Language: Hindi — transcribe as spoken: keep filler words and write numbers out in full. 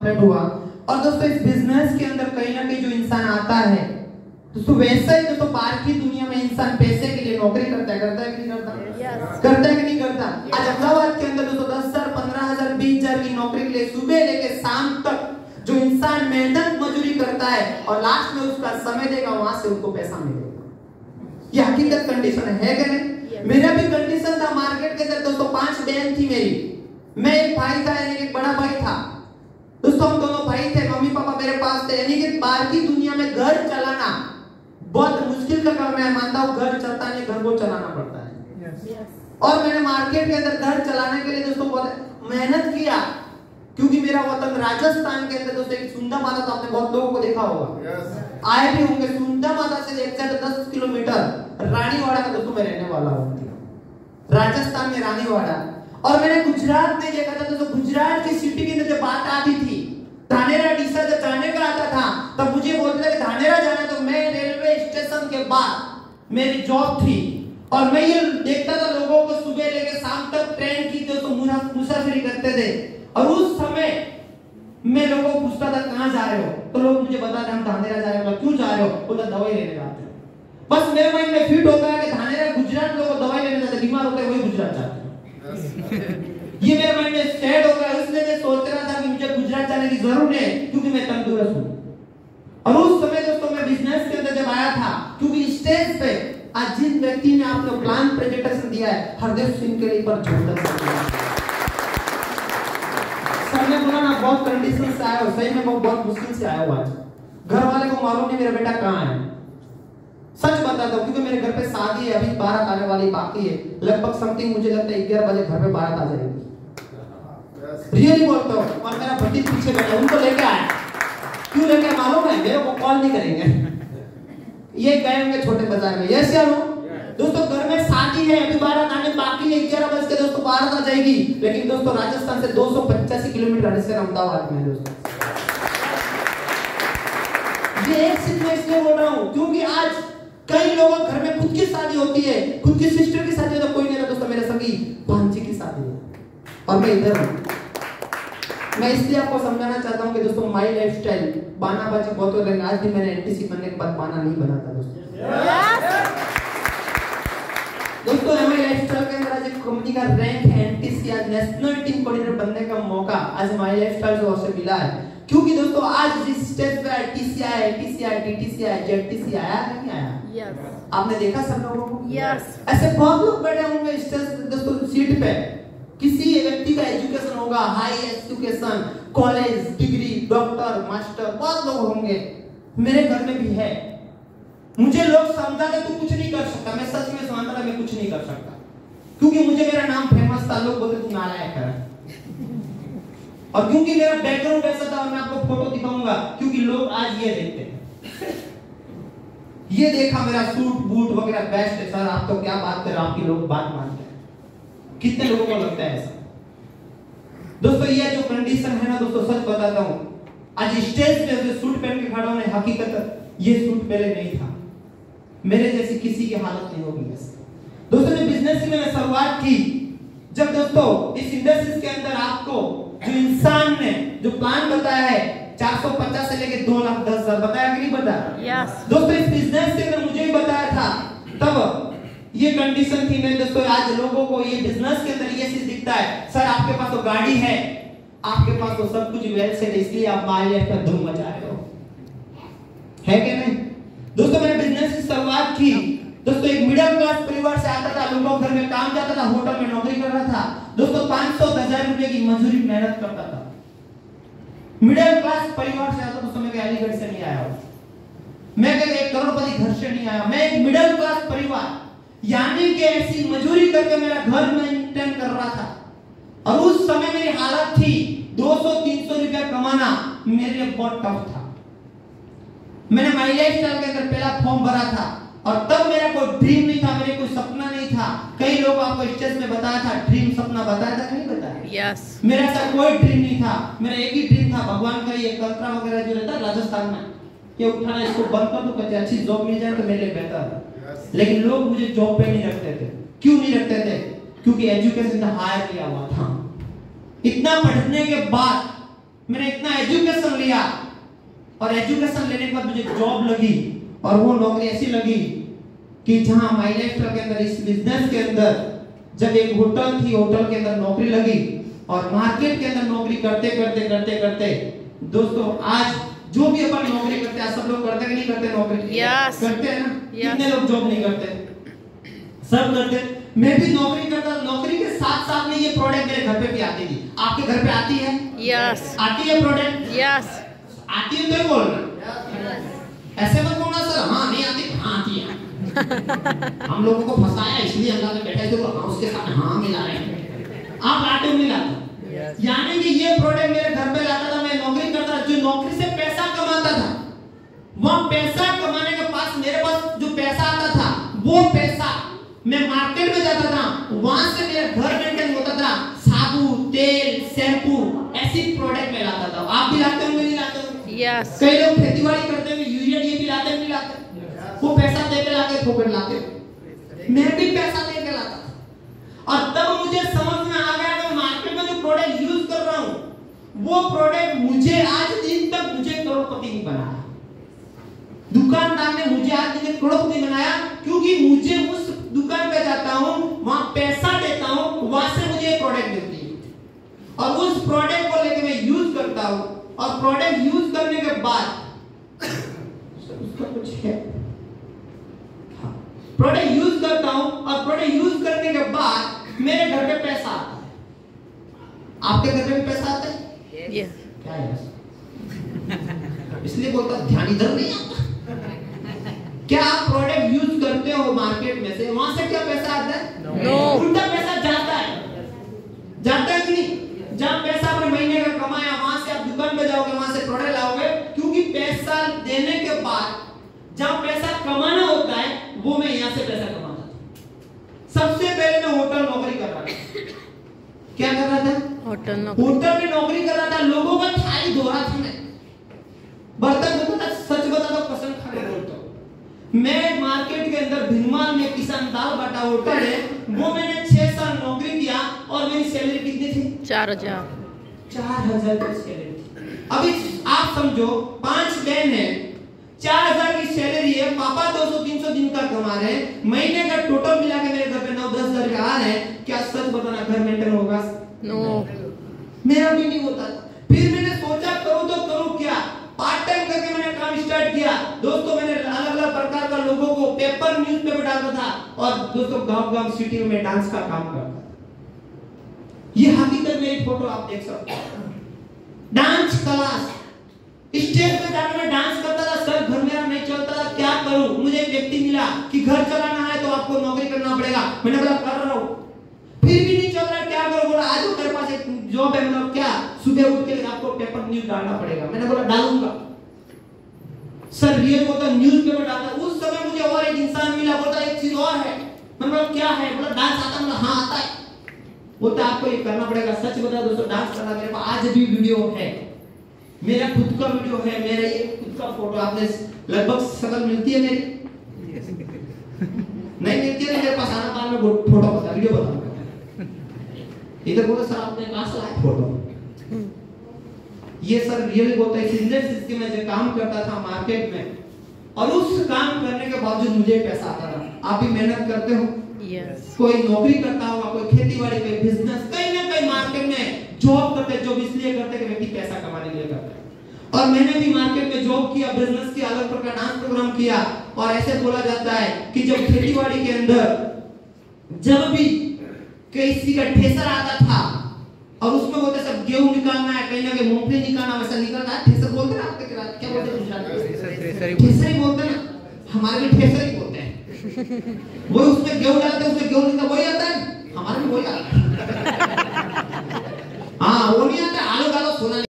हुआ। और दोस्तों इस बिजनेस के अंदर कहीं ना कहीं जो इंसान आता है दोस्तों वैसा ही दोस्तों बाहर की दुनिया में इंसान पैसे के लिए नौकरी करता है करता है कि नहीं करता yes. करता है कि नहीं करता yes. आज अहमदाबाद के अंदर दोस्तों दस हजार पंद्रह हजार बीस हजार की नौकरी के लिए सुबह लेके शाम तक जो इंसान मेहनत मजदूरी करता है और लास्ट में उसका समय देगा वहां से उसको पैसा मिलेगा। ये हकीकत कंडीशन है कि नहीं yes. मेरा भी कंडीशन था मार्केट के अंदर दोस्तों पांच बहन थी मेरी, मैं एक भाई था यानी एक बड़ा भाई था दोस्तों, हम दोनों भाई थे, मम्मी पापा मेरे पास थे, यानी कि बाहर की दुनिया में घर चलाना बहुत मुश्किल का काम है। मानता हूँ घर चलता नहीं, घर को चलाना पड़ता है yes. Yes. और मैंने मार्केट के अंदर घर चलाने के लिए दोस्तों बहुत मेहनत किया, क्योंकि मेरा वतन राजस्थान के अंदर दोस्तों एक सुंदा माता, तो आपने बहुत लोगों को देखा होगा yes. आए भी होंगे। सुंदा माता से एग्जैक्ट दस किलोमीटर रानीवाड़ा का दोस्तों मैं रहने वाला हूँ, राजस्थान में रानीवाड़ा। और मैंने गुजरात में देखा था दोस्तों, गुजरात की सिटी के अंदर जब बात आती थी धानेरा डीसा जब जाने का आता था तब मुझे बोलते थे कि धानेरा जाना, तो मैं रेलवे स्टेशन के बाद मेरी जॉब थी और मैं ये देखता था लोगों को सुबह लेके शाम तक ट्रेन की जो तो मुसाफिरी करते थे। और उस समय मैं लोगों को पूछता था कहाँ जा रहे हो, तो लोग मुझे बताते हम धानेरा जा रहे हो। क्यों जा रहे हो? बोला दवाई लेने जाते हैं। बस मेरे माइंड में फिट हो गया कि धानेरा गुजरात लोग दवाई लेने जाते, बीमार होते वही गुजरात जाते हैं। ये मेरे माइंड में सेट हो गया, इसलिए मैं सोच रहा था कि मुझे गुजरात जाने की जरूरत है क्योंकि मैं तंदुरुस्त हूँ। और उस समय दोस्तों मैं बिजनेस के अंदर जब आया था, क्योंकि स्टेज पे आज जिन व्यक्ति ने आपको प्लान प्रेजेंटेशन दिया है हरदेव सिंह के लिए पर जोरदार सर ने बोला ना बहुत कंडीशन से आया हो, सही में बहुत बहुत मुश्किल से आया हो। आज घर वाले को मालूम नहीं मेरा बेटा कहाँ है, सच बताता हूँ, क्योंकि मेरे घर पे शादी है, अभी बारात आने वाली बाकी है, लगभग समथिंग मुझे लगता है ग्यारह बजे घर पे बारात आ जाएगी, रियली बोलता हूँ। और मेरा भतीज पीछे बैठा, उनको लेके आया, क्यों लेके आया मालूम है? मेरे को कॉल नहीं करेंगे, ये गए होंगे छोटे बाजार में। यस या नो दोस्तों, घर में शादी है, अभी बारात आने बाकी है, ग्यारह बजे के दोस्तों बारात आ जाएगी। लेकिन दोस्तों राजस्थान से दो सौ पचासी किलोमीटर से अहमदाबाद में दोस्तों, ये एक सिर्फ मैं इसलिए बोल रहा हूँ क्योंकि आज कई लोगों के घर में खुद की शादी होती है, खुद की सिस्टर की शादी है, तो कोई नहीं रहता दोस्तों, मेरे सगी भांजी की शादी है और मैं इधर हूँ। मैं इसलिए आपको समझाना चाहता हूँ कि दोस्तों माई लाइफस्टाइल बाना बाजी बहुत हो रही है। आज भी मैंने एनटीसी बनने के बाद बाना नहीं बना था दोस्तों। दोस्तों हमारी लाइफस्टाइल के अंदर आज एक कंपनी का रैंक है एनटीसी, आज नेशनल टीम कोऑर्डिनेटर बनने का मौका आज माई लाइफस्टाइल से और से मिला है। क्योंकि दोस्तों आज जिस स्टेज पे टीसी आया, टीसी आया, टीटीसी आया, जेडटीसी आया नहीं आया? Yes yes. आपने देखा सब लोगों को? Yes yes. ऐसे बहुत लोग बैठे होंगे स्टेज दोस्तों सीट पे, किसी व्यक्ति का एजुकेशन होगा, high education, college, degree, doctor, master, बहुत लोग होंगे। मेरे घर में भी है। मुझे लोग समझाते तू कुछ नहीं कर सकता, मैं सच में समझता था मैं कुछ नहीं कर सकता, क्योंकि मुझे मेरा नाम फेमस था, लोग बोलते तू नालायक है। और क्योंकि मेरा बैकग्राउंड ऐसा था, मैं आपको फोटो दिखाऊंगा, क्योंकि लोग आज ये देखते हैं, ये देखा मेरा सूट बूट वगैरह बेस्ट है सर, आप तो क्या बात कर रहे हो, आपकी लोग बात मानते हैं। कितने लोगों को लगता है ऐसा? दोस्तों ये जो कंडीशन है ना दोस्तों, सच बताता हूँ, आज स्टेज पे जो सूट पहन के खड़ा हूं, हकीकत ये सूट पहले नहीं था, मेरे जैसी किसी की हालत नहीं होगी। दोस्तों जो बिजनेस की मैंने शुरुआत की, जब दोस्तों इस इंडस्ट्री के अंदर आपको जो इंसान ने जो प्लान बताया है चार सौ पचास से लेके दो लाख दस हजार बताया कि नहीं बताया? yes. दोस्तों इस बिजनेस के अंदर मुझे भी बताया था, तब ये कंडीशन थी। मैं दोस्तों आज लोगों को ये बिजनेस के अंदर ये चीज दिखता है, सर आपके पास तो गाड़ी है, आपके पास तो सब कुछ वेल सेट, इसलिए आप माई लाइफ का धूम मचा रहे हो, है कि नहीं? दोस्तों मैंने बिजनेस की शुरुआत की दोस्तों, एक मिडिल क्लास परिवार से आता था, लोगों घर में काम जाता था, होटल में नौकरी कर रहा था दोस्तों, पाँच सौ हजार रुपए की मजदूरी मेहनत करता था। मिडिल क्लास परिवार से आता, दोस्तों मैं अलीगढ़ से नहीं आया हूं, मैं कहीं एक करोड़पति घर से नहीं आया, मैं एक मिडिल क्लास परिवार, यानी कि ऐसी मजदूरी करके मेरा घर मेंटेन कर रहा था। और उस समय मेरी हालत थी दो सौ तीन सौ रुपया कमाना मेरे लिए बहुत टफ था। मैंने माई लाइफस्टाइल के अंदर पहला फॉर्म भरा था, और तब मेरा कोई ड्रीम नहीं था, मेरे कोई सपना नहीं था। कई लोग आपको स्टेज में बताया था, ड्रीम सपना बताया था कि नहीं बताया? Yes yes. मेरा ऐसा कोई ड्रीम नहीं था, मेरा एक ही ड्रीम था, भगवान का ये कल्पना वगैरह जो रहता है राजस्थान में, ये उठाना, इसको बंद कर दो, कहीं अच्छी जॉब मिल जाए तो मेरे लिए बेहतर है। yes. लेकिन लोग मुझे जॉब पे नहीं रखते थे। क्यों नहीं रखते थे? क्योंकि एजुकेशन हायर किया हुआ था। इतना पढ़ने के बाद मैंने इतना एजुकेशन लिया और एजुकेशन लेने के बाद मुझे जॉब लगी और वो नौकरी ऐसी लगी कि जहां माई लाइफस्टाइल के अंदर इस बिजनेस के अंदर जब एक होटल थी, होटल के अंदर नौकरी लगी और मार्केट के अंदर नौकरी करते करते करते करते दोस्तों आज जो भी अपन नौकरी करते हैं, सब लोग करते कि नहीं करते नौकरी? yes. करते हैं ना? yes. कितने लोग जॉब नहीं करते? सब करते। मैं भी नौकरी करता, नौकरी के साथ साथ में ये प्रोडक्ट मेरे घर पे भी आती थी। आपके घर पे आती है? yes. आती है प्रोडक्ट? yes. आती है तो बोल रहा ऐसे मत बोलना सर, हाँ नहीं आती, हाँ आती है। हम लोगों को फंसाया इसलिए अल्लाह ने बैठा है हाँ उसके साथ हाँ मिला रहे हैं। आप लाते हो नहीं लाते? yes. यानी कि ये प्रोडक्ट मेरे घर पे लाता था, मैं नौकरी करता था, जो नौकरी से पैसा कमाता था, वह पैसा कमाने के पास मेरे पास जो पैसा आता था वो पैसा मैं मार्केट में जाता था, वहां से मेरा घर मेंटेन होता था, साबुन, तेल, शैम्पू ऐसी प्रोडक्ट में लाता था। आप भी लाते होंगे नहीं लाते होंगे? yes. कई लोग खेतीबाड़ी करते हैं, यूरिया ये भी लाते नहीं लाते? yes. वो पैसा दे के लाते, थोपड़ लाते। मैं भी पैसा दे के लाता और तब मुझे समझ में आ गया कि मार्केट में जो प्रोडक्ट यूज कर रहा हूं वो प्रोडक्ट मुझे आज दिन तक मुझे करोड़पति नहीं बनाया। दुकानदार ने मुझे आज दिन करोड़पति बनाया क्योंकि मुझे उस दुकान पे जाता हूं, वहां पैसा देता हूं, वहां से मुझे प्रोडक्ट मिलती है और उस प्रोडक्ट को लेके मैं यूज करता हूं और प्रोडक्ट यूज करने के बाद उसका कुछ है प्रोडक्ट यूज करता हूं और प्रोडक्ट यूज करने के बाद मेरे घर पे पैसा आता है। आपके घर पे भी पैसा आता है? yes. क्या है? इसलिए बोलता ध्यान इधर नहीं आता। क्या आप प्रोडक्ट यूज करते हो मार्केट में से, वहां से क्या पैसा आता है? no. उल्टा पैसा जाता है, जाता है कि नहीं? जहां पैसा आपने महीने का कमाया वहां से आप दुकान पे जाओगे, वहां से प्रोडक्ट लाओगे, क्योंकि पैसा देने के बाद जहां पैसा कमाना होता है वो मैं यहां से पैसा कमाता था। सबसे पहले मैं होटल नौकरी कर रहा था। क्या कर रहा था? होटल नौकरी। होटल में नौकरी कर रहा था, लोगों का थाली धो रहा था, मैं बर्तन धोता था, सच बता दो कसम खा के बोलता हूं। मैं मार्केट के अंदर भिनमाल में किसान दाल बाटा होटल है, वो मैंने छह साल नौकरी किया और मेरी सैलरी कितनी थी? चार हजार चार हजार की सैलरी थी। अभी आप समझो पांच बहन है, चार हजार की सैलरी है, पापा दो सौ तीन सौ दिन का कमा रहे हैं, महीने का टोटल मिला के मेरे घर पे नौ दस हजार का आ रहा है। क्या सच बताना घर मेंटेन होगा? No no. मेरा भी नहीं होता। फिर मैंने सोचा करूं तो करूं क्या, पार्ट टाइम करके मैंने काम स्टार्ट किया। दोस्तों मैंने अलग अलग प्रकार का लोगों को पेपर न्यूज पेपर डालता था और दोस्तों गांव गांव सिटी में डांस का काम करता था। ये हकीकत मेरी फोटो आप देख सकते हो। डांस क्लास, स्टेज पे जाकर मैं डांस करता था, सर घर मेरा नहीं चलता था, क्या करूं? मुझे एक व्यक्ति मिला कि घर चलाना है तो आपको नौकरी करना पड़ेगा। मैंने बोला कर रहा हूं, फिर भी नहीं चल रहा, क्या करूं? बोला आज मेरे पास एक जॉब है, मतलब क्या सुबह उठ के आपको पेपर न्यूज डालना पड़ेगा। मैंने बोला डालूंगा सर, रियल को तो न्यूज पेपर डालता। उस समय मुझे और एक इंसान मिला, बोलता एक चीज और है। मैंने बोला क्या है? बोला डांस आता है। हाँ आता है। बोलता आपको ये करना पड़ेगा। सच बता दोस्तों, डांस करना मेरे पास आज भी वीडियो है, मेरा खुद का वीडियो है, मेरा ये खुद का फोटो। आपने लगभग शक्ल मिलती है मेरी? नहीं मिलती है। मेरे पास आना पास में फोटो बता, वीडियो बता। इधर बोलो सर आपने कहां से लाया फोटो? ये सर रियली बोलता है बिजनेस जिसके मैं जो काम करता था मार्केट में, और उस काम करने के बावजूद मुझे पैसा आता था। आप भी मेहनत करते हो? yes. कोई नौकरी करता होगा, कोई खेतीबाड़ी, कोई बिजनेस, कहीं ना कहीं मार्केट में जॉब करते, जॉब इसलिए करते कि व्यक्ति पैसा कमाने के लिए करता है। और मैंने भी मार्केट में जॉब किया, बिजनेस किया, अलग प्रकार डांस प्रोग्राम किया। और ऐसे बोला जाता है कि जब खेतीबाड़ी के अंदर जब भी किसी का ठेसर आता था और उसमें बोलते सब गेहूं निकालना है, कहीं ना कहीं मूंगफली निकालना, वैसा निकलता है। ठेसर बोलते हैं आपके क्या बोलते हैं? ठेसर ही बोलते हैं ना, हमारे भी ठेसर ही बोलते हैं। वो उसमें गेहूं डालते हैं, उसमें गेहूं निकलता, वही आता है, हमारे भी वही आता है। हाँ वो नहीं आता, आलू डालो सोना